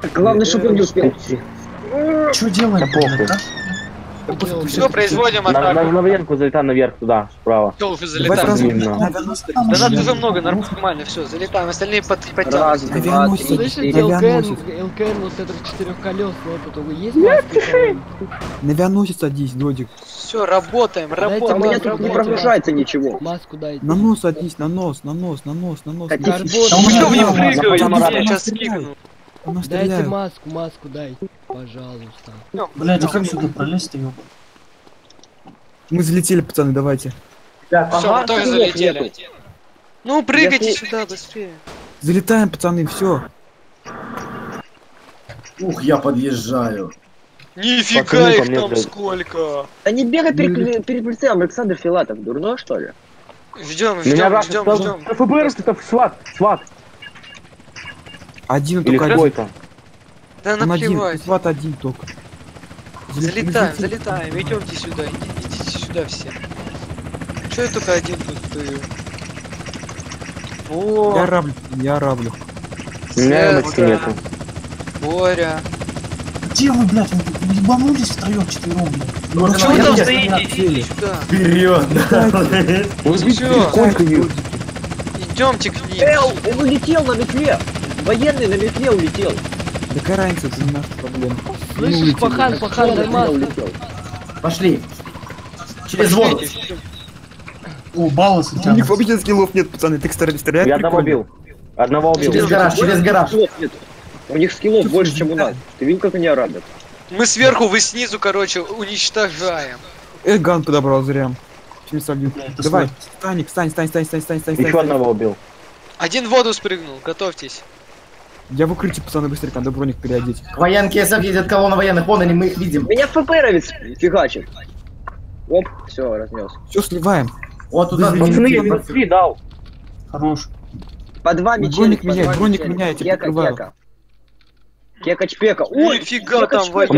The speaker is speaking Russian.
Главное, чтобы он не успел. Что делаем? Все, производим На атаку. мгновенку залетай наверх туда, справа. Все, уже залетаем. Именно. Да нас уже много, нормально, все, залетаем. Остальные Раз, подтянутся. два, три, Слышите, четыре. ЛКН вот этот четырехколесный опыт, вы есть маска? На авианосец садись, Додик. Все, работаем, А у меня работаем. тут не прогружается ничего. Маску дайте. На нос садись, на нос, на нос, на нос, на нос. Хотите? На Что вы не прыгаете? Я сейчас скигну. нос Дайте стреляю. маску дайте, пожалуйста. Блядь, а как сюда пролезть-то, ёб? Мы залетели, пацаны, давайте. Все, мы тоже скиллов залетели. нету. Ну, прыгайте Если- сюда быстрее. Залетаем, пацаны, все. Ух, я подъезжаю. Нифига Пацаны, их ко мне там блядь. сколько. Да не бегай перед прицелом, Александр Филатов, дурной что ли? Ждем, Меня ждем. ФБР, это сват. Один Или только один. какой-то. Да Он один, наплевать. сват один только. Залетаем, идемте сюда, идите сюда все. Че я только один тут стою? Я О, раблю, я раблю. У меня Света, почти нету. Боря. Где вы, блядь, вы ебанулись втроём, четвером, блядь? Можно Чего вы там наверх? стоите? Идите сюда. Вперед! Всё. Сколько их? Идемте к ним. Он улетел на метле! Военный на метле улетел! Да какая разница, это не наша проблема. Слышишь, пахан, дай маску. улетел. Пошли. Через воду. Пошлите, всё. О, балласы У них тянут. вообще скиллов нет, пацаны, так стреляют. Я одного прикольно. убил. Одного убил. Через гараж, через гараж. Скиллов нет. У них скиллов больше, чем у нас. Ты видел, как они арабят? Мы сверху, вы снизу, короче, уничтожаем. Ган подобрал зря. Чем согнул. Это Давай, свой. Стань. Еще одного убил. Один в воду спрыгнул, готовьтесь. Я в укрытии, пацаны, быстрее, надо броник переодеть. Военки СФ едет колонна военных, вон они, мы их видим. Меня ФПРовец фигачит. Оп, все, разнес. Все сливаем. Вот туда. Пацаны, я 3 дал. Хорош. По два меча. Броник меняй, я тебя прикрываю. Кека. Кека-чпека. Ой, Нифига там, Кека-чпека.